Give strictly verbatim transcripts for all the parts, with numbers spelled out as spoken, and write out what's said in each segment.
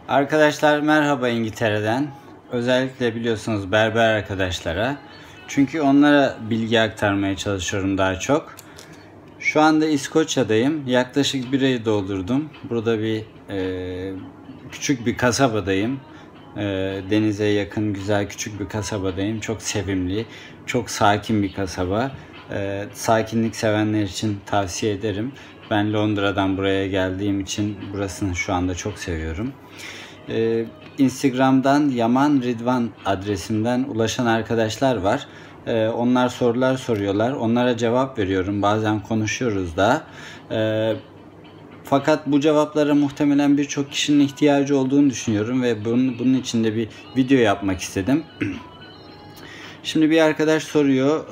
Arkadaşlar merhaba İngiltere'den. Özellikle biliyorsunuz berber arkadaşlara. Çünkü onlara bilgi aktarmaya çalışıyorum daha çok. Şu anda İskoçya'dayım. Yaklaşık bir ayı doldurdum. Burada bir e, küçük bir kasabadayım. E, denize yakın güzel küçük bir kasabadayım. Çok sevimli, çok sakin bir kasaba. E, sakinlik sevenler için tavsiye ederim. Ben Londra'dan buraya geldiğim için burasını şu anda çok seviyorum. Ee, Instagram'dan Yaman Ridvan adresimden ulaşan arkadaşlar var. Ee, onlar sorular soruyorlar. Onlara cevap veriyorum. Bazen konuşuyoruz da. Ee, fakat bu cevaplara muhtemelen birçok kişinin ihtiyacı olduğunu düşünüyorum ve bunun, bunun için de bir video yapmak istedim. Şimdi bir arkadaş soruyor.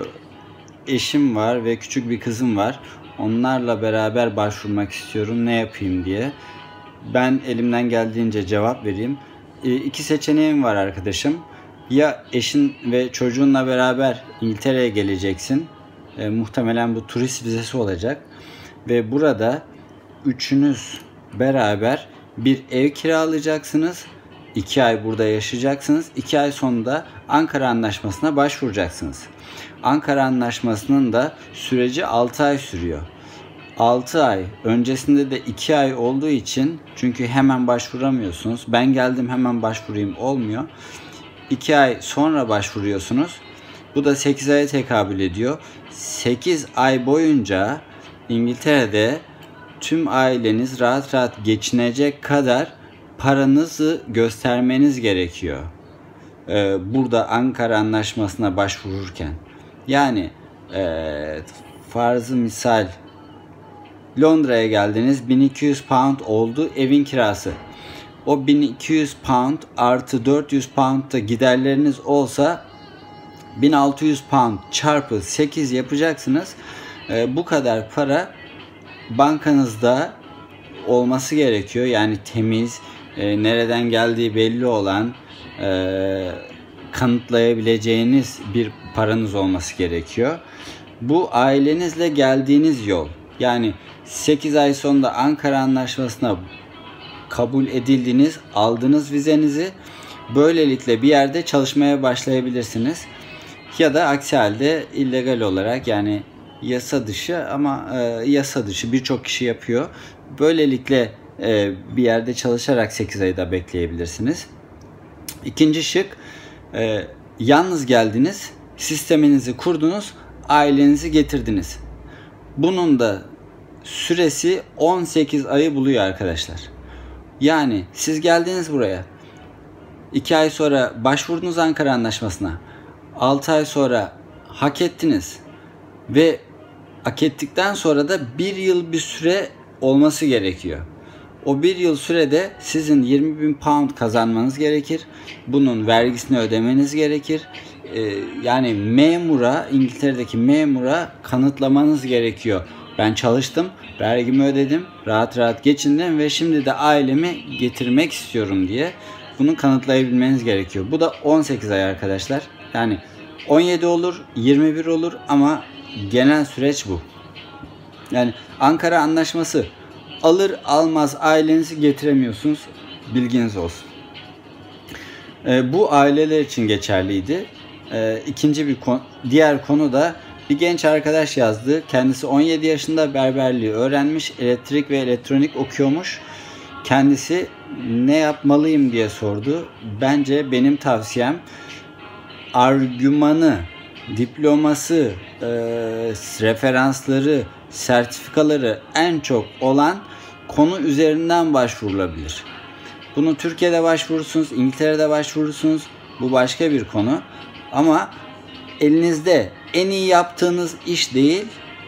Ee, eşim var ve küçük bir kızım var. Onlarla beraber başvurmak istiyorum. Ne yapayım diye. Ben elimden geldiğince cevap vereyim. E, iki seçeneğim var arkadaşım. Ya eşin ve çocuğunla beraber İngiltere'ye geleceksin. E, muhtemelen bu turist vizesi olacak. Ve burada üçünüz beraber bir ev kiralayacaksınız. iki ay burada yaşayacaksınız. iki ay sonunda Ankara Anlaşması'na başvuracaksınız. Ankara Anlaşması'nın da süreci altı ay sürüyor. altı ay öncesinde de iki ay olduğu için, çünkü hemen başvuramıyorsunuz. Ben geldim hemen başvurayım olmuyor. iki ay sonra başvuruyorsunuz. Bu da sekiz aya tekabül ediyor. sekiz ay boyunca İngiltere'de tüm aileniz rahat rahat geçinecek kadar paranızı göstermeniz gerekiyor. Ee, burada Ankara Anlaşması'na başvururken. Yani ee, farzı misal Londra'ya geldiniz, bin iki yüz pound oldu evin kirası. O bin iki yüz pound artı dört yüz pound da giderleriniz olsa bin altı yüz pound çarpı sekiz yapacaksınız. Ee, bu kadar para bankanızda olması gerekiyor. Yani temiz, e, nereden geldiği belli olan, e, kanıtlayabileceğiniz bir paranız olması gerekiyor. Bu ailenizle geldiğiniz yol. Yani sekiz ay sonunda Ankara Anlaşması'na kabul edildiniz, aldınız vizenizi. Böylelikle bir yerde çalışmaya başlayabilirsiniz. Ya da aksi halde illegal olarak, yani yasa dışı ama e, yasa dışı birçok kişi yapıyor. Böylelikle e, bir yerde çalışarak sekiz ayı da bekleyebilirsiniz. İkinci şık, e, yalnız geldiniz, sisteminizi kurdunuz, ailenizi getirdiniz. Bunun da süresi on sekiz ayı buluyor arkadaşlar. Yani siz geldiniz buraya, iki ay sonra başvurdunuz Ankara Anlaşması'na, altı ay sonra hak ettiniz ve hak ettikten sonra da bir yıl bir süre olması gerekiyor. O bir yıl sürede sizin yirmi bin pound kazanmanız gerekir. Bunun vergisini ödemeniz gerekir. Ee, yani memura, İngiltere'deki memura kanıtlamanız gerekiyor. Ben çalıştım, vergimi ödedim, rahat rahat geçindim ve şimdi de ailemi getirmek istiyorum diye bunu kanıtlayabilmeniz gerekiyor. Bu da on sekiz ay arkadaşlar. Yani on yedi olur, yirmi bir olur ama genel süreç bu. Yani Ankara Anlaşması alır almaz ailenizi getiremiyorsunuz. Bilginiz olsun. Ee, bu aileler için geçerliydi. Ee, ikinci bir konu, diğer konu da bir genç arkadaş yazdı. Kendisi on yedi yaşında, berberliği öğrenmiş, elektrik ve elektronik okuyormuş. Kendisi ne yapmalıyım diye sordu. Bence benim tavsiyem argümanı, diploması, e, referansları, sertifikaları en çok olan konu üzerinden başvurulabilir. Bunu Türkiye'de başvurursunuz, İngiltere'de başvurursunuz. Bu başka bir konu. Ama elinizde en iyi yaptığınız iş değil,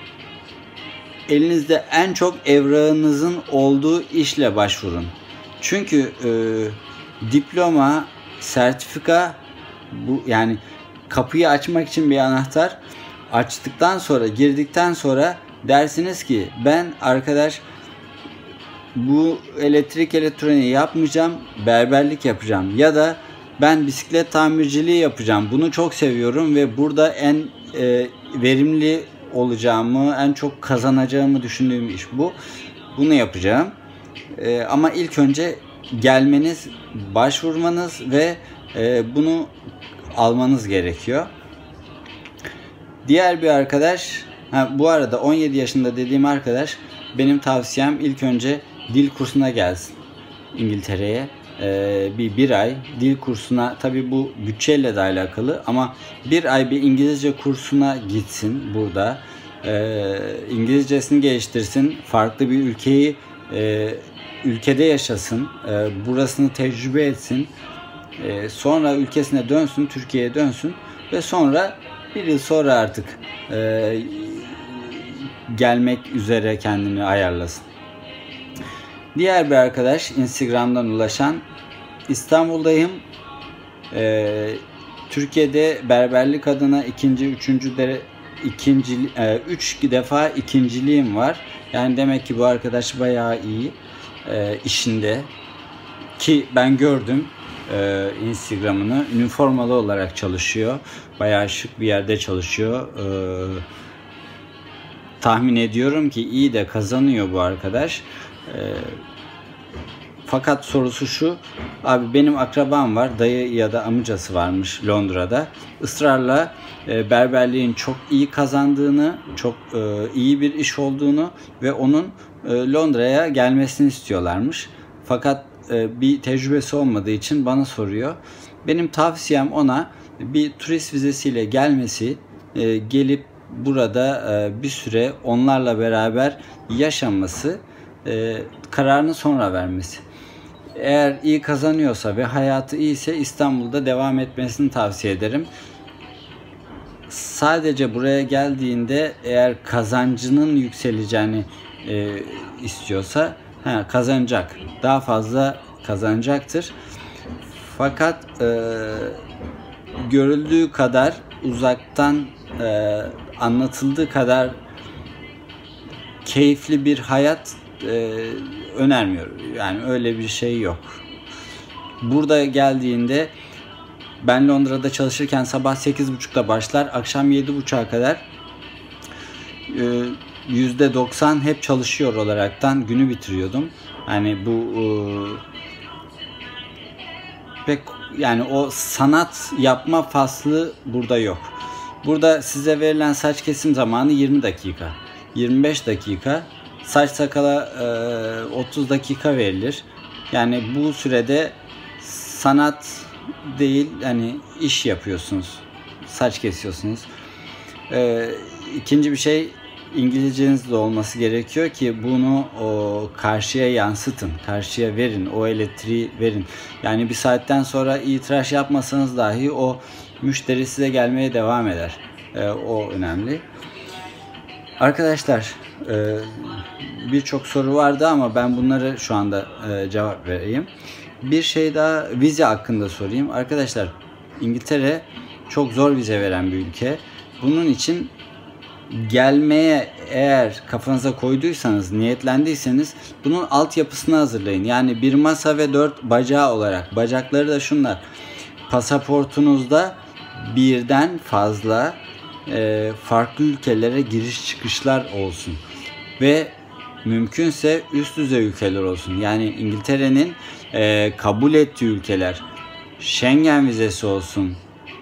elinizde en çok evrağınızın olduğu işle başvurun. Çünkü e, diploma, sertifika, bu yani kapıyı açmak için bir anahtar. Açtıktan sonra, girdikten sonra dersiniz ki ben arkadaş bu elektrik elektroniği yapmayacağım, berberlik yapacağım ya da ben bisiklet tamirciliği yapacağım. Bunu çok seviyorum ve burada en e, verimli olacağımı, en çok kazanacağımı düşündüğüm iş bu. Bunu yapacağım. E, ama ilk önce gelmeniz, başvurmanız ve e, bunu almanız gerekiyor. Diğer bir arkadaş, ha, bu arada on yedi yaşında dediğim arkadaş, benim tavsiyem ilk önce dil kursuna gelsin İngiltere'ye. Ee, bir, bir ay dil kursuna, tabi bu bütçeyle de alakalı, ama bir ay bir İngilizce kursuna gitsin burada. Ee, İngilizcesini geliştirsin, farklı bir ülkeyi e, ülkede yaşasın, e, burasını tecrübe etsin. E, sonra ülkesine dönsün, Türkiye'ye dönsün ve sonra bir yıl sonra artık e, gelmek üzere kendini ayarlasın. Diğer bir arkadaş Instagram'dan ulaşan, İstanbul'dayım. Ee, Türkiye'de berberlik adına ikinci, üçüncü dere, ikinci, e, üç defa ikinciliğim var. Yani demek ki bu arkadaş bayağı iyi e, işinde. Ki ben gördüm e, Instagram'ını. Üniformalı olarak çalışıyor. Bayağı şık bir yerde çalışıyor. E, tahmin ediyorum ki iyi de kazanıyor bu arkadaş. E, Fakat sorusu şu, abi benim akrabam var, dayı ya da amcası varmış Londra'da. Israrla e, berberliğin çok iyi kazandığını, çok e, iyi bir iş olduğunu ve onun e, Londra'ya gelmesini istiyorlarmış. Fakat e, bir tecrübesi olmadığı için bana soruyor. Benim tavsiyem ona bir turist vizesiyle gelmesi, e, gelip burada e, bir süre onlarla beraber yaşaması, e, kararını sonra vermesi. Eğer iyi kazanıyorsa ve hayatı iyiyse İstanbul'da devam etmesini tavsiye ederim. Sadece buraya geldiğinde eğer kazancının yükseleceğini e, istiyorsa he, kazanacak. Daha fazla kazanacaktır. Fakat e, görüldüğü kadar, uzaktan e, anlatıldığı kadar keyifli bir hayat e, önermiyorum. Yani öyle bir şey yok. Burada geldiğinde, ben Londra'da çalışırken sabah sekiz buçukta başlar, akşam yedi buçuğa kadar e, yüzde doksan hep çalışıyor olaraktan günü bitiriyordum. Hani bu e, pek, yani o sanat yapma faslı burada yok. Burada size verilen saç kesim zamanı yirmi dakika, yirmi beş dakika. Saç sakala e, otuz dakika verilir. Yani bu sürede sanat değil, hani iş yapıyorsunuz. Saç kesiyorsunuz. E, ikinci bir şey, İngilizceniz de olması gerekiyor ki bunu o karşıya yansıtın. Karşıya verin. O elektriği verin. Yani bir saatten sonra iyi tıraş yapmasanız dahi o müşteri size gelmeye devam eder. E, o önemli. Arkadaşlar, e, birçok soru vardı ama ben bunları şu anda e, cevap vereyim. Bir şey daha, vize hakkında sorayım. Arkadaşlar, İngiltere çok zor vize veren bir ülke. Bunun için gelmeye eğer kafanıza koyduysanız, niyetlendiyseniz bunun altyapısını hazırlayın. Yani bir masa ve dört bacağı olarak. Bacakları da şunlar. Pasaportunuzda birden fazla e, farklı ülkelere giriş çıkışlar olsun. Ve mümkünse üst düzey ülkeler olsun. Yani İngiltere'nin e, kabul ettiği ülkeler. Schengen vizesi olsun.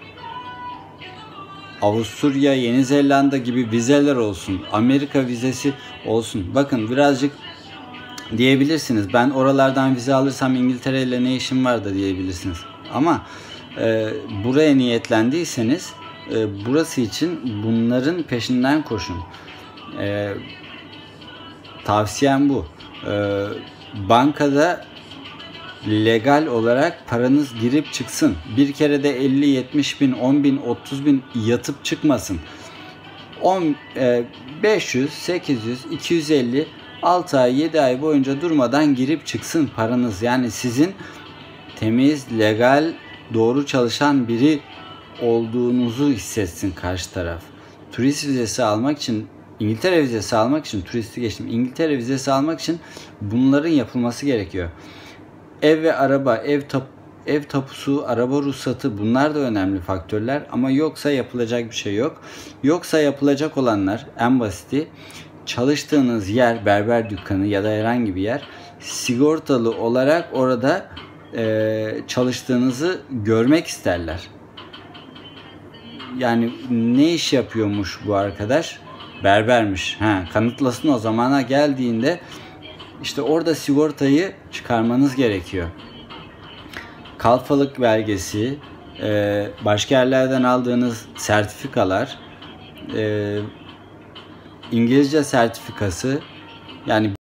Avusturya, Yeni Zelanda gibi vizeler olsun. Amerika vizesi olsun. Bakın, birazcık diyebilirsiniz, ben oralardan vize alırsam İngiltere ile ne işim var da diyebilirsiniz. Ama e, buraya niyetlendiyseniz e, burası için bunların peşinden koşun. E, tavsiyem bu. E, bankada legal olarak paranız girip çıksın. Bir kere de elli yetmiş bin, on bin, otuz bin yatıp çıkmasın. on, beş yüz, sekiz yüz, iki yüz elli, altı ay, yedi ay boyunca durmadan girip çıksın paranız. Yani sizin temiz, legal, doğru çalışan biri olduğunuzu hissetsin karşı taraf. Turist vizesi almak için, İngiltere vizesi almak için, turisti geçtim, İngiltere vizesi almak için bunların yapılması gerekiyor. Ev ve araba, ev tap, ev tapusu, araba ruhsatı, bunlar da önemli faktörler ama yoksa yapılacak bir şey yok. Yoksa yapılacak olanlar en basiti, çalıştığınız yer, berber dükkanı ya da herhangi bir yer, sigortalı olarak orada e, çalıştığınızı görmek isterler. Yani ne iş yapıyormuş bu arkadaş? Berbermiş. Ha, kanıtlasın o zamana geldiğinde işte orada sigortayı çıkarmanız gerekiyor. Kalfalık belgesi, e, başka yerlerden aldığınız sertifikalar, e, İngilizce sertifikası, yani